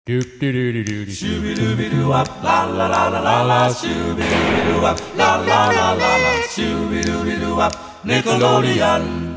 Shoo-be-doo-be-doo-doo. La la la la la la. Shoo-be-doo-be-doo-wop. La la la la la. Shoo-be-doo-be-doo-wop. Nickelodeon.